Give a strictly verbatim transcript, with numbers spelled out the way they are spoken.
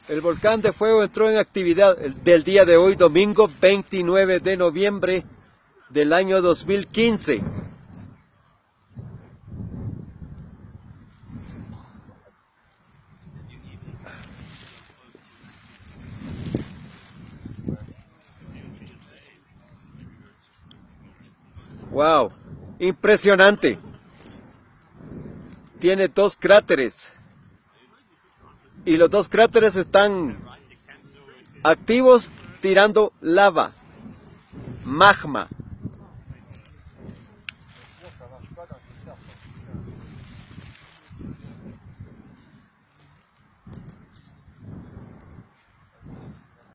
El volcán de fuego entró en actividad del día de hoy, domingo veintinueve de noviembre del año dos mil quince. Wow, impresionante. Tiene dos cráteres y los dos cráteres están activos tirando lava, magma.